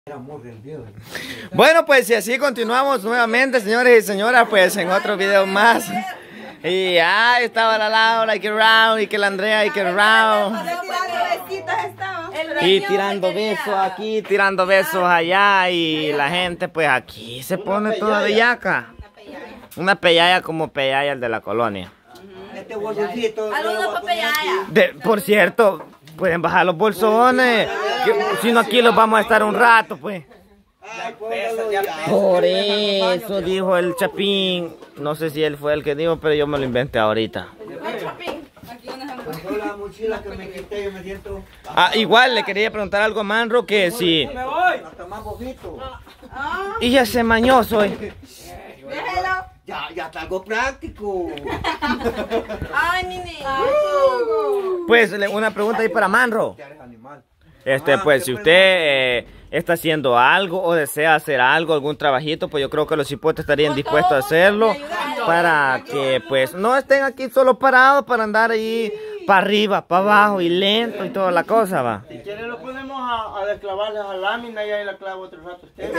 Bueno, pues y así continuamos nuevamente, señores y señoras, pues en otro video más. Y ahí estaba la Laura, y que Raúl, y que la Andrea, y que Raúl. Y tirando besos aquí, tirando besos allá. Y la gente pues aquí se pone toda bellaca. Una peyaya como peyaya el de la colonia. Este bolsocito. Por cierto, pueden bajar los bolsones. Si no aquí los vamos a estar un rato pues. Por eso dijo el Chapín. No sé si él fue el que dijo, pero yo me lo inventé ahorita. Ah, igual le quería preguntar algo a Manro que si... Y ya se mañoso hoy. Ya está algo práctico. Ay, nene. Pues una pregunta ahí para Manro. Pues si usted está haciendo algo o desea hacer algo, algún trabajito, pues yo creo que los cipotes estarían dispuestos a hacerlo para que pues no estén aquí solo parados para andar ahí para arriba, para abajo y lento y toda la cosa, va. Si quiere lo ponemos a desclavarles a lámina y ahí la clavo otro rato usted.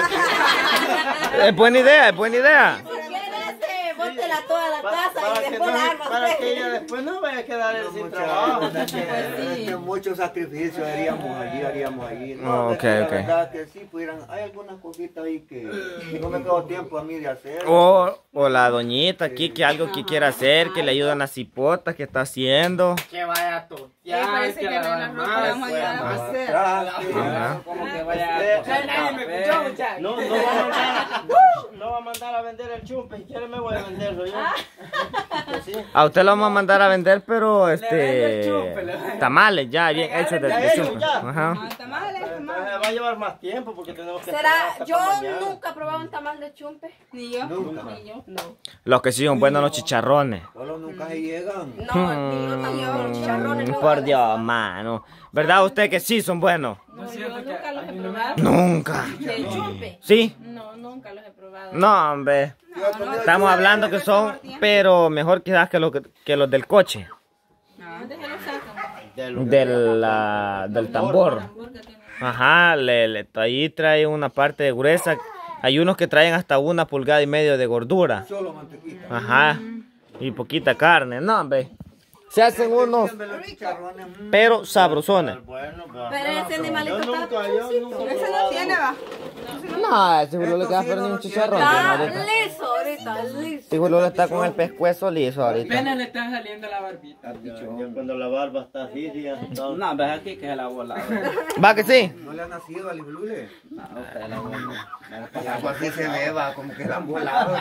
Es buena idea, es buena idea. Bótela toda la casa y después para que ella después no vaya a quedar sin trabajo. Muchos sacrificios haríamos allí. No, ok. La verdad que sí pudieran, hay algunas cositas ahí que no me quedo tiempo a mí de hacer. O la doñita aquí que algo que quiera hacer, que le ayudan a las cipotas que está haciendo. Que vaya a todo. Ya parece que no la ropa vamos a ayudar a hacer. Como que vaya a no va a mandar a vender el chumpe. Si quiere me voy a venderlo yo. A usted lo vamos a mandar a vender, pero tamales ya bien hechos de chumpe. Ajá. Tamales. Va a llevar más tiempo porque tenemos que... ¿Será? Yo nunca he probado un tamal de chumpe. Ni yo. Nunca. Ni yo. No. Los que sí son buenos los chicharrones. Solo nunca se llegan. No, ni yo tampoco. Los chicharrones no. Por Dios, mano. ¿Verdad usted que sí son buenos? No, yo nunca los he probado. Nunca. ¿De chumpe? ¿Sí? No, nunca los he probado. No, hombre. Estamos hablando que son, pero mejor quizás que los del coche. ¿Dónde se los sacan? Del tambor. Ajá, ahí trae una parte de gruesa. Hay unos que traen hasta 1,5 pulgadas de gordura. Solo mantequilla. Ajá. Y poquita carne. No, hombre. Se hacen unos, pero sabrosones. Pero ese animalito está pichoncito. Ese no tiene, va. No, seguro le queda perder un chicharrón. Está liso ahorita, liso. Seguro le está con el pescuezo liso ahorita. Apenas le está saliendo la barbita. Cuando la barba está así, ya está. No, ves aquí que se la bola. ¿Va que sí? ¿No le ha nacido al Iblule? No, se la bola. Algo así se ve, va, como que la han volado.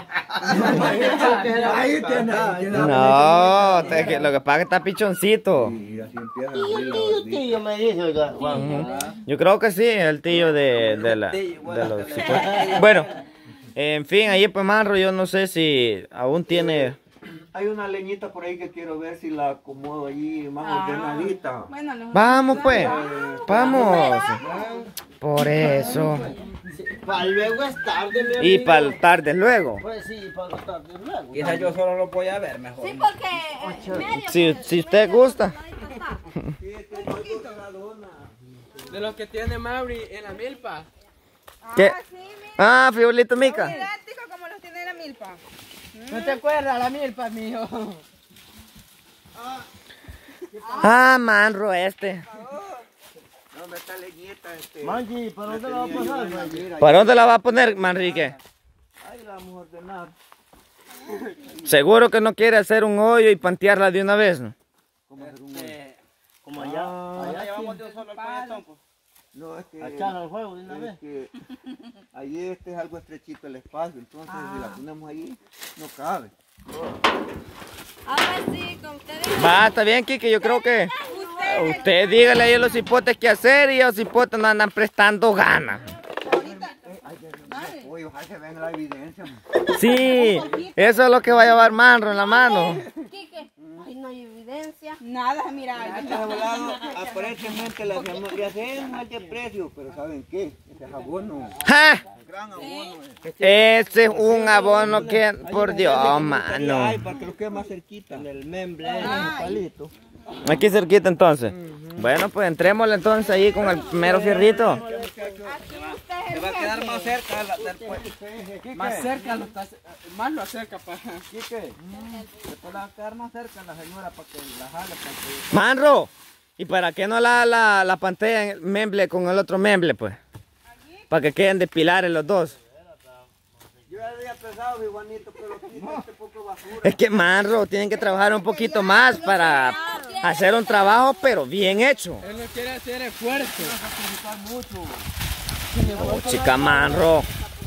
Ahí tiene. No, lo que pasa es que está pichoncito. Y así empieza. Tío me dice, oiga, Juan. Yo creo que sí, el tío de los cipotes. Bueno, en fin, ahí pues Manro, yo no sé si aún tiene... Hay una leñita por ahí que quiero ver si la acomodo allí más ordenadita. Vamos pues, vamos. Por eso. Para luego es tarde, mi Y amigo. para el tarde luego. Pues sí, para el tarde luego. Quizás yo solo lo voy a ver mejor. Sí, porque Si usted gusta. De los que tiene Mauri en la milpa. ¿Qué? Ah, frijolito mica. Idéntico como los tiene la milpa. ¿No te acuerdas la milpa, mijo? Ah, Manro este. ¿Dónde está leñita? Manji, ¿para dónde la va a pasar, Manji? ¿Para dónde la va a poner, Manrique? Ahí la vamos a ordenar. Seguro que no quiere hacer un hoyo y pantearla de una vez, ¿no? Como allá. Allá llevamos de un solo el palletón, pues. No, es que... A echar al juego de una vez. Es que ahí es algo estrechito el espacio, entonces si la ponemos ahí, no cabe. a ver si con ustedes. Va, está bien, Kike, yo creo que... Usted dígale ahí a los cipotes qué hacer y los cipotes no andan prestando ganas. Oye, ojalá se venga la evidencia. Sí, eso es lo que va a llevar Manro en la mano. Quique, ay, no hay evidencia. Nada, mira. Este volado, aparentemente le hacemos al de precio, pero ¿saben qué? Este es abono. ¡Ja! Gran abono. Ese es un abono que, por Dios, mano. Ay, para que lo quede más cerquita. El membre, el palito. Aquí cerquita entonces. Bueno, pues entrémosle entonces ahí con el mero fierrito. Aquí ustedes va a quedar más cerca del pueblo. Más cerca, más lo acerca para... Quique, después va a quedar más cerca la señora para que la jale. Para que... Manro, ¿y para qué no la pantalla memble con el otro memble, pues? Para que queden de pilares los dos. Yo ya había pensado, mi Juanito, pero quita este poco basura. Es que, Manro, tienen que trabajar un poquito más para hacer un trabajo, pero bien hecho. Él lo quiere hacer esfuerzo. Oh, chica, Manro.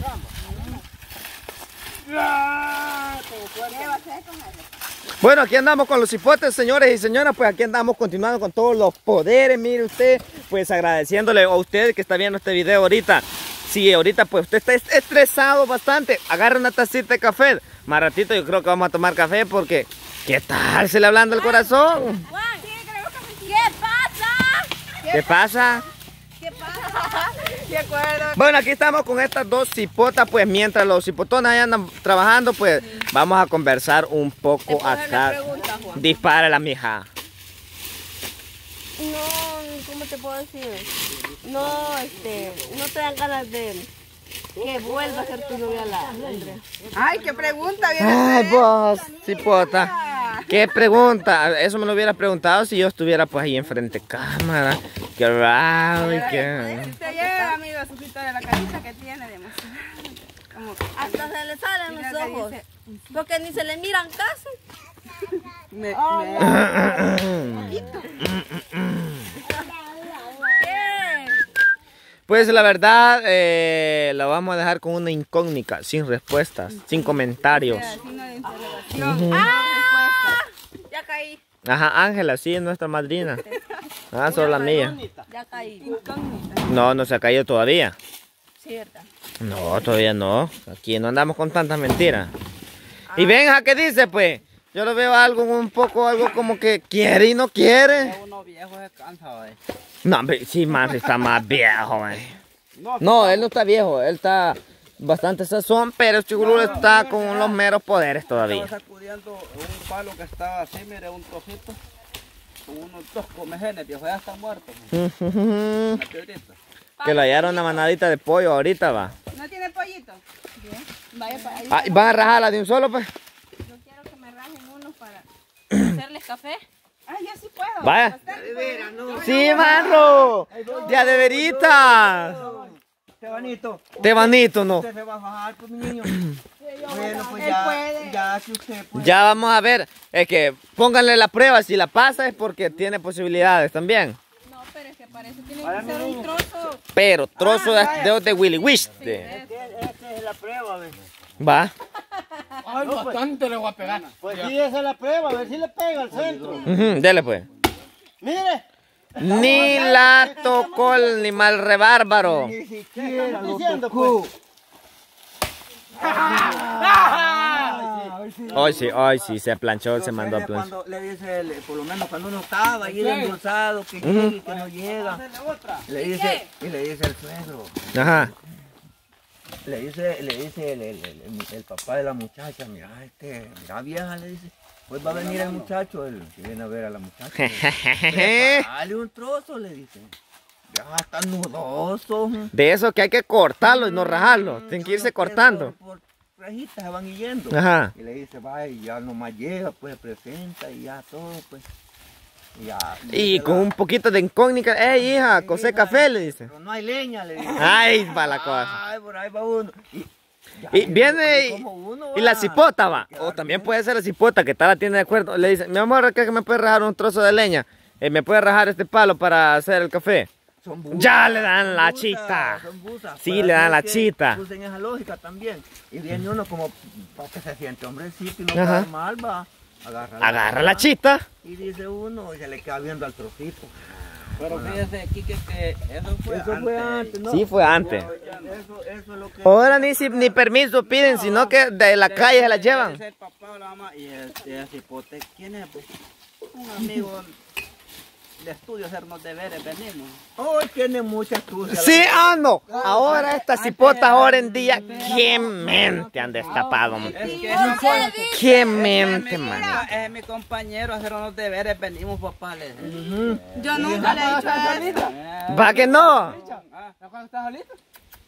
Bueno, aquí andamos con los hipotes, señores y señoras, pues aquí andamos continuando con todos los poderes, mire usted, pues agradeciéndole a usted que está viendo este video ahorita. Si ahorita pues usted está estresado bastante, agarre una tacita de café. Más ratito yo creo que vamos a tomar café porque, ¿qué tal? Se le ablanda el corazón. ¿Qué pasa? ¿Qué pasa? ¿Qué pasa? De acuerdo. Bueno, aquí estamos con estas dos cipotas, pues mientras los cipotones ahí andan trabajando, pues vamos a conversar un poco acá. Pregunta, Juan. Dispárala, mija. No, ¿cómo te puedo decir? No, no te dan ganas de que vuelva a ser tu novia la Andrea. Ay, qué pregunta. Ay, vos, cipota. ¿Qué pregunta? Eso me lo hubiera preguntado si yo estuviera pues ahí enfrente de cámara. Qué raro y qué... Te lleva, amigo, su historia, la carita que tiene de emoción. Como que... Hasta se le salen los ojos. Porque ni se le miran casi. Pues la verdad, la vamos a dejar con una incógnita, sin respuestas, sin comentarios. Signo de interrogación. Ya caí. Ajá, Ángela, sí, es nuestra madrina. Ah, solo la mía. Ya caí. No, no se ha caído todavía. Cierta. No, todavía no. Aquí no andamos con tantas mentiras. Y venga, ¿qué dice pues? Yo lo veo algo un poco, algo como que quiere y no quiere. Uno viejo se cansa, güey. No, hombre, sí, más está más viejo, No, él no está viejo, él está bastante sazón, pero el chigulú está con los meros poderes todavía. Estaba sacudiendo un palo que estaba así, mire, un trocito. Con unos dos comejenes, viejo, ya está muerto. Una piedrita. Que lo hallaron una manadita de pollo ahorita, va. ¿No tiene pollito? Bien. Vaya para ahí. Ah, ¿van a rajarla de un solo, pues? Yo quiero que me rajen uno para... ¿Hacerles café? Ah, yo sí puedo. Vaya. De veras, no. Sí, Manro. Ya de veritas. Tebanito. Tebanito, no. Usted se va a bajar, pues, mi niño. Bueno, pues Él ya, puede. ya que usted puede. Ya vamos a ver. Es que pónganle la prueba. Si la pasa es porque tiene posibilidades también. No, pero es que parece que tiene que ser un trozo. Pero trozo de dedos de Willy Wish. Esta es la prueba, ¿ves? Va. Ay, bastante le voy a pegar. Pues sí, esa es la prueba, a ver si le pega al centro. Ujú, dele pues. Mire. Ni la tocó el animal rebárbaro. Ni siquiera lo tocó. Hoy sí, se planchó, se mandó a planchar. Cuando le dice, por lo menos cuando uno estaba ahí endulzado, que llegue y que no llega. Le dice el suegro. Ajá. Le dice el papá de la muchacha, mira vieja, le dice, pues va a venir el muchacho, él que viene a ver a la muchacha. Dale un trozo, le dice. Ya está nudoso. De eso que hay que cortarlo y no rajarlo. Tienen que irse cortando. Por rajitas se van yendo. Ajá. Y le dice, va, y ya nomás llega, pues presenta y ya todo, pues. Ya, Y con un poquito de incógnita, hija, cosé café, le dice. Pero no hay leña, le dice. Ay, va la cosa. Ay, por ahí va uno. Y viene como uno y la va. cipota va. O también puede ser la cipota que está la tienda de acuerdo. Le dice, mi amor, ¿qué que me puede rajar un trozo de leña? ¿Me puede rajar este palo para hacer el café? Son busas, Ya le dan la busas, chita. son busas. Sí, Para le dan la que chita. Usen esa lógica también. Y viene uno como para que se siente hombrecito y no Ajá. cae mal, va. Agarra la chita. Y dice uno, y se le queda viendo al trocito. Pero fíjese, Quique, que eso fue antes. ¿no? Sí, fue antes. Eso es lo que... Ahora ni permiso piden, sino que de la calle se la llevan. El papá o la mamá y el cipote, ¿quién es? Pues, un amigo de estudio, hacernos deberes, venimos. Hoy tiene mucha excusa. Sí, no. Ahora estas cipotas ahora en día, qué mente han destapado. Man. Es que no Qué mente, man. es mi compañero, hacer unos deberes, venimos, papá. Le dice. Yo nunca le he dicho eso. ¿Va que no? ¿Cuándo estás solito?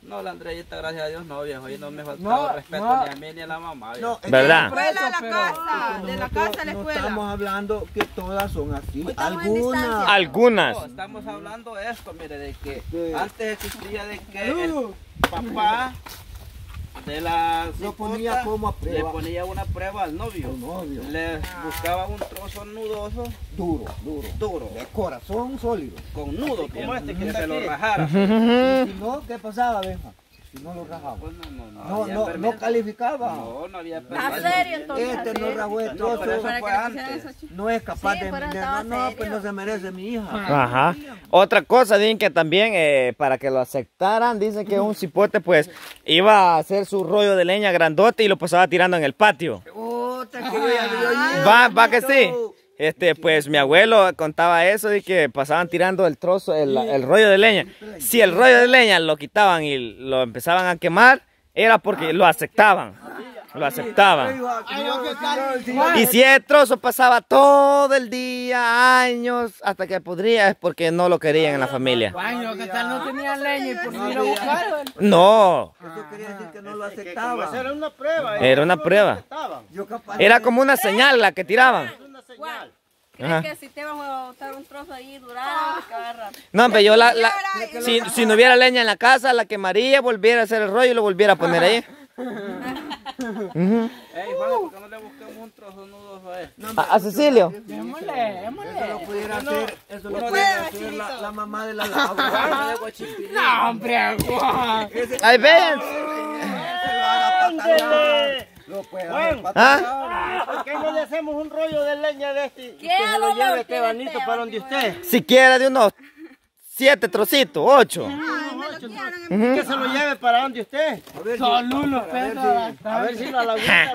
No, la Andreita, gracias a Dios, no, viejo. Y no me faltaba respeto ni a mí ni a la mamá, viejo. No, ¿Verdad? Escuela a la casa, de la casa a la no escuela. estamos hablando que todas son así. Estamos en Algunas. distancia. Algunas. No, estamos hablando de esto, mire, de que antes existía de que el papá de la Lo cipota ponía como a le prueba. ponía una prueba al novio. Al novio. Le buscaba un trozo nudoso, Duro. duro, De corazón sólido. con nudo, como este que que está se lo aquí. rajara. Y si no, ¿qué pasaba, Benja? Si no lo rajaba. Pues No, había no permiso. calificaba. No había ¿A permiso. serio entonces? Este no rajó el No, trozo. pero eso Para fue que le pusieran antes. eso, chico. No es capaz Sí, de... pero no, estaba no, pues serio. no se merece mi hija. Ajá. Otra cosa, dicen que también para que lo aceptaran, dicen que un cipote pues iba a hacer su rollo de leña grandote y lo pasaba tirando en el patio. Otra que yo ya vi oído. Va que sí. Pues mi abuelo contaba eso de que pasaban tirando el trozo, el rollo de leña. Si el rollo de leña lo quitaban y lo empezaban a quemar, era porque lo aceptaban. Lo aceptaban. Y si el trozo pasaba todo el día, años, hasta que podría, es porque no lo querían en la familia. Baño, que tal no tenía leña y por si lo buscaron. No, Eso quería decir que no lo aceptaba. Era una prueba. era una prueba. Yo capaz Era como una señal la que tiraban. Juan, Ajá. ¿crees que si te van a botar un trozo ahí durado, que agarra? No, hombre, yo si no hubiera leña en la casa, la quemaría, volviera a hacer el rollo y lo volviera a poner ahí. Ey, Juan, ¿por qué no le buscamos un trozo nudoso a él? A Cecilio. Démosle. eso lo pudiera hacer, eso lo Uno pudiera de hacer la mamá de la Laura. Juan, de Guachipilín. No, hombre, Juan. Ahí ven. Lo puede Juan. hacer patada. ¿Ah? ¿Por qué no le hacemos un rollo de leña de este y ¿Qué que se lo hago, lleve Leo? Estebanito para donde usted? Siquiera de unos 7 trocitos, 8. Que se lo lleve para donde usted. A ver, Solo unos pesos. A ver si la laguna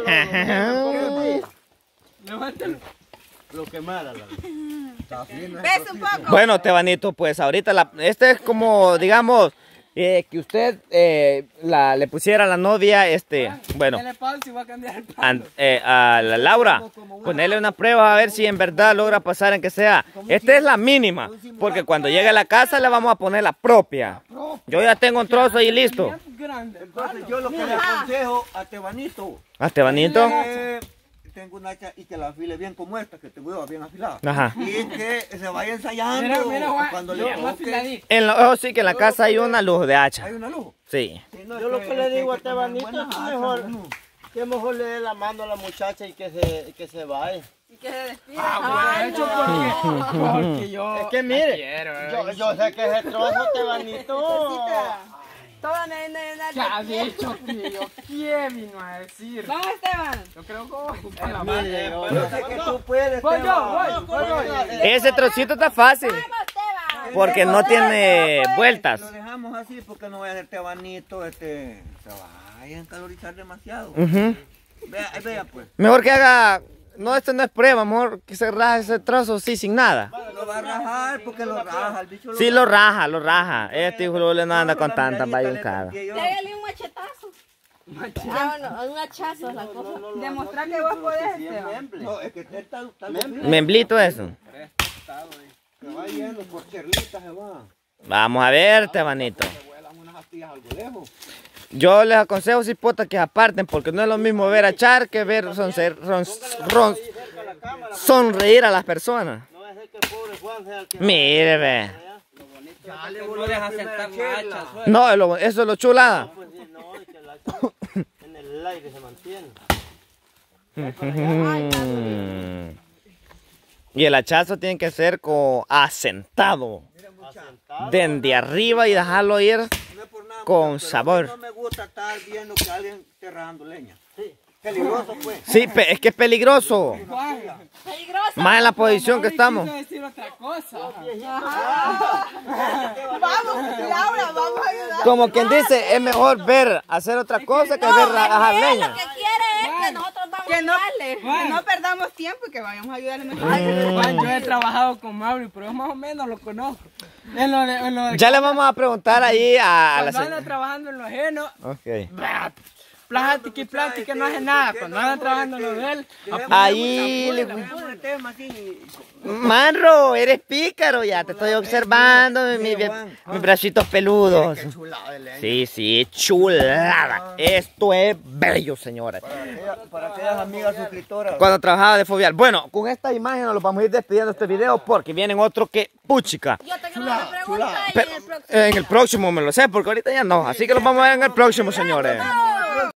lo levántalo. Lo quemara la está fino. Ves un poco. Bueno, Tebanito, pues ahorita este es como, digamos, que usted le pusiera a la novia, bueno, Dale pausa y va a cambiar el pan. a la Laura, ponerle una prueba a ver si en verdad logra pasar en que sea. Esta es la mínima, porque cuando llegue a la casa le vamos a poner la propia. Yo ya tengo un trozo ahí listo. Grande. Entonces yo lo que le aconsejo a Tebanito, ¿A Tebanito? tengo una hacha y que la afile bien como esta, que tengo yo bien afilada. Ajá. Y que se vaya ensayando. Mira, Juan. Cuando Yo le más toque, afiladito. Sí, que en la casa hay una luz de hacha. hay una luz. Sí. Sí, no, Yo lo que le digo a Tebanito buenas es hachas, que mejor le dé la mano a la muchacha y que se vaya. Y que se despida. Ay, porque yo... Es que mire, yo sé que ese trozo Tebanito... Toda nena. Ya ha dicho que yo, ¿quién vino a decir? Vamos, Esteban. Yo creo que voy con la Mire, mano. yo sé que tú puedes. Voy Esteban. yo. Ese trocito está fácil, porque no tiene vueltas. Lo dejamos así porque no voy a hacer Tebanito, se vaya a encalorizar demasiado. Ujú. Vea pues. Mejor que haga, no, esto no es prueba, mejor que se raje ese trozo, sí, sin nada. Lo va a rajar porque lo raja, el bicho Sí, lo raja. Este hijo no anda con tantas bayuncadas. Dale un machetazo. Un hachazo es la cosa. Demostrar que vos podés, Esteban. No, es que está Memblito eso. se va yendo por cherlitas, se va. Vamos a ver, Tebanito. Se vuelan unas astillas algo lejos. Yo les aconsejo, cipota, que aparten, porque no es lo mismo ver a Char que ver sonreír a las personas. No va a ser que el pobre Juan sea el que... Mire, ve. No deja sentar la hacha, suena. No, eso es lo chulada. Pues sí, no, es que el hacha en el aire se mantiene. Y el hachazo tiene que ser asentado. Desde arriba y dejarlo ir No es por nada, con pero sabor. no me gusta estar viendo que alguien esté rajando leña. Sí. Peligroso pues. Sí, es que es peligroso. Peligroso. Más en la posición que estamos. Quiso decir otra cosa. Vamos, Laura, vamos a ayudar. Como quien dice, es mejor ver hacer otra cosa que ver rajar Lo leña. que quiere es que nosotros vamos Que a no, darle. que no perdamos tiempo y que vayamos a ayudarle. Juan, yo he trabajado con Mauri, pero yo más o menos lo conozco. En lo de Ya le vamos a preguntar ahí a la cuando anda señora. trabajando en lo ajeno, Ok. plática y plática no hace nada. Cuando andan trabajando en lo de él, Ahí le... Manro, eres pícaro ya, te estoy observando, mis bracitos peludos. Sí, chulada. Esto es bello, señores. Para aquellas amigas suscriptoras. Cuando trabajaba de fobial. Bueno, con esta imagen nos vamos a ir despidiendo este video porque vienen otros que puchica. Yo tengo una pregunta En el próximo me lo sé, porque ahorita ya no. Así que los vamos a ver en el próximo, señores.